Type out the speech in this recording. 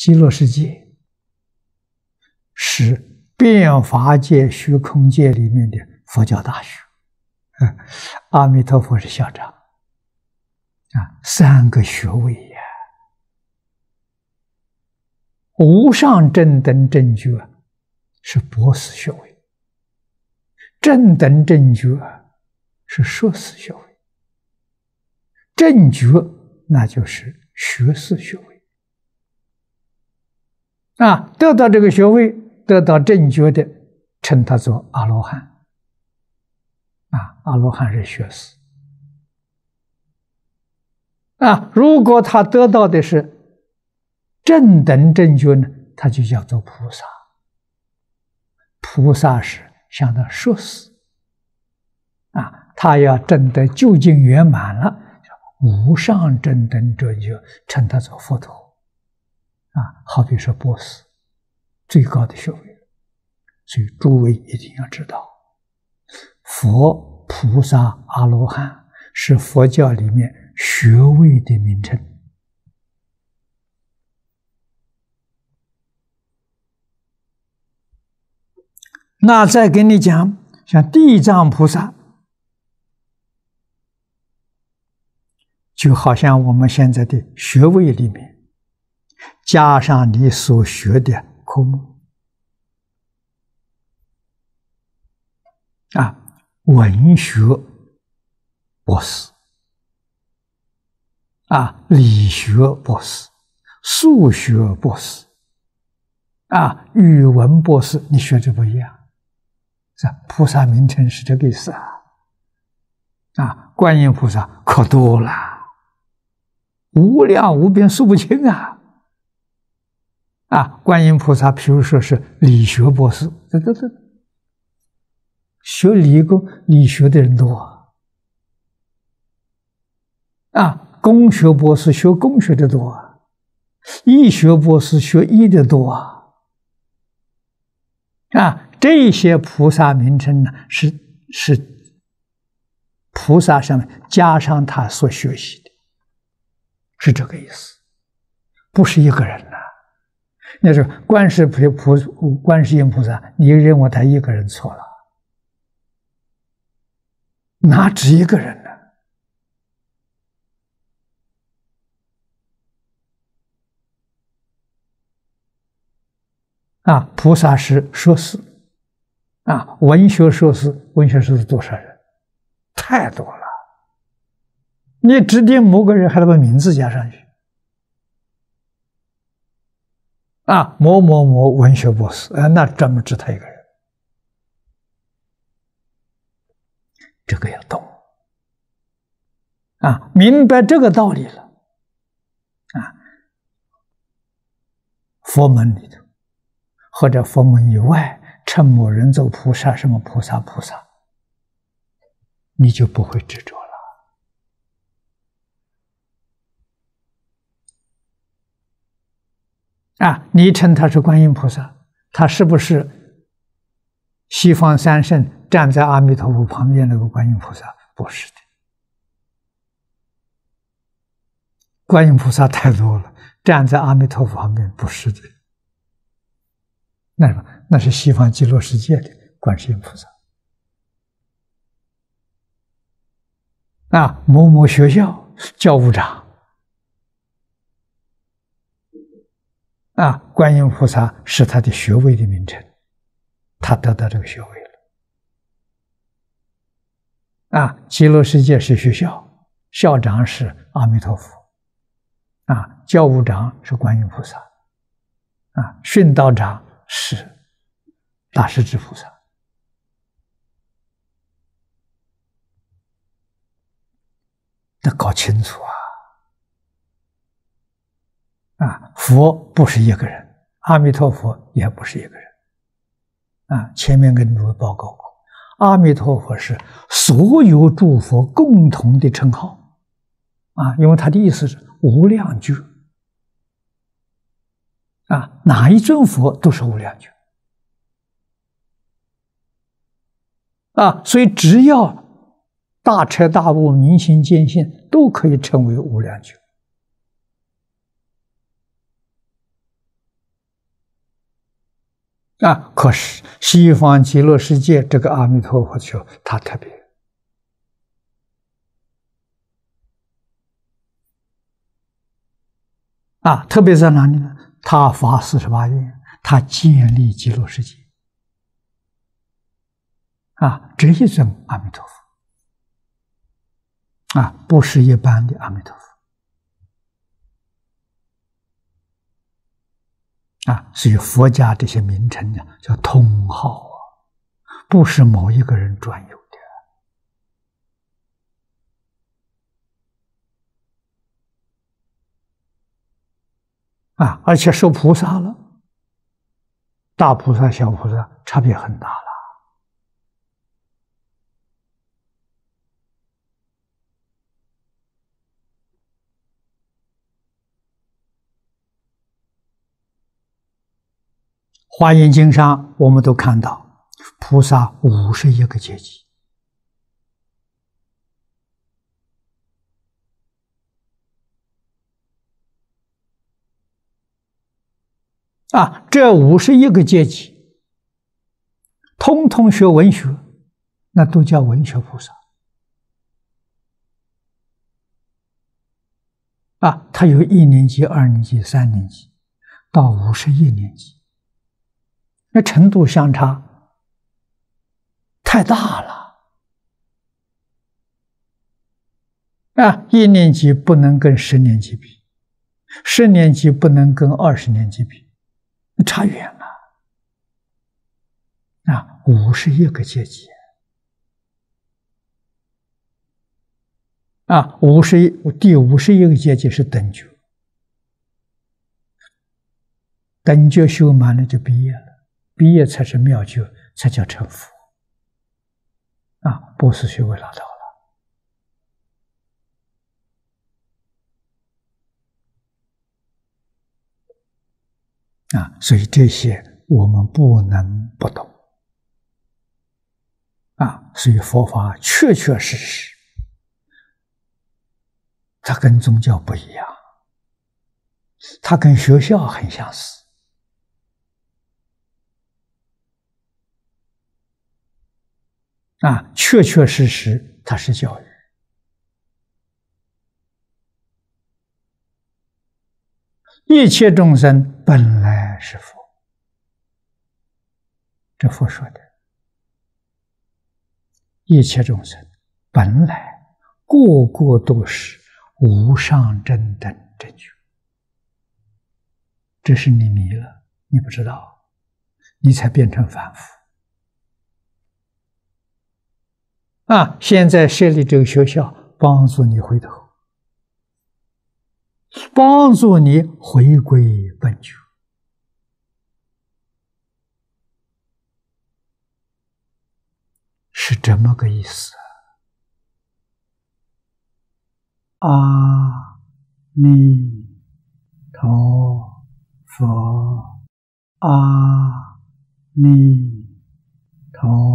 极乐世界是变法界、虚空界里面的佛教大学，阿弥陀佛是校长，3个学位呀，无上正等正觉是博士学位，正等正觉是硕士学位，正觉那就是学士学位。得到这个学位，得到正觉的，称他做阿罗汉。阿罗汉是学士。如果他得到的是正等正觉呢，他就叫做菩萨。菩萨是相当硕士。他要证得究竟圆满了，无上正等正觉，称他做佛陀。好比说博士，最高的学位。所以诸位一定要知道，佛、菩萨、阿罗汉是佛教里面学位的名称。那再给你讲，像地藏菩萨，就好像我们现在的学位里面加上你所学的科目。文学博士，理学博士，数学博士，语文博士，你学的不一样。菩萨名称是这个意思观音菩萨可多了，无量无边数不清观音菩萨，譬如说是理学博士，学理工理学的人多工学博士学工学的多医学博士学医的多这些菩萨名称呢，是菩萨上面加上他所学习的，是这个意思，不是一个人那是观世音菩萨，你认为他一个人错了，哪止一个人呢？菩萨是硕士文学硕士多少人？太多了。你指定某个人还得把名字加上去某某某文学博士那专门指他一个人。这个要懂明白这个道理了佛门里头或者佛门以外称某人做菩萨，什么菩萨，你就不会执着了你称他是观音菩萨，他是不是西方三圣站在阿弥陀佛旁边那个观音菩萨？不是的，观音菩萨太多了，站在阿弥陀佛旁边不是的。那是西方极乐世界的观世音菩萨某某学校教务长观音菩萨是他的学位的名称，他得到这个学位了极乐世界是学校，校长是阿弥陀佛教务长是观音菩萨训导长是大势至菩萨得搞清楚佛不是一个人，阿弥陀佛也不是一个人前面跟诸位报告过，阿弥陀佛是所有诸佛共同的称号因为他的意思是无量觉哪一尊佛都是无量觉所以只要大彻大悟、明心见性，都可以称为无量觉可是西方极乐世界这个阿弥陀佛说他特别特别在哪里呢？他发48愿，他建立极乐世界这一尊阿弥陀佛不是一般的阿弥陀佛所以佛家这些名称呢叫通号不是某一个人专有的而且受菩萨了，大菩萨小菩萨差别很大了华严经上我们都看到菩萨51个阶级这51个阶级通通学文学，那都叫文学菩萨他有1年级、2年级、3年级到51年级，那程度相差太大了1年级不能跟10年级比，10年级不能跟20年级比，差远了51个阶级第51个阶级是等觉，等觉修满了就毕业了，毕业才是妙觉，才叫成佛博士学位拿到了所以这些我们不能不懂所以佛法确确实实它跟宗教不一样，它跟学校很相似确确实实它是教育。一切众生本来是佛，这佛说的。一切众生本来个个都是无上正等正觉，这是你迷了，你不知道，你才变成凡夫现在设立这个学校，帮助你回头，帮助你回归本觉是这么个意思阿弥陀佛，阿弥陀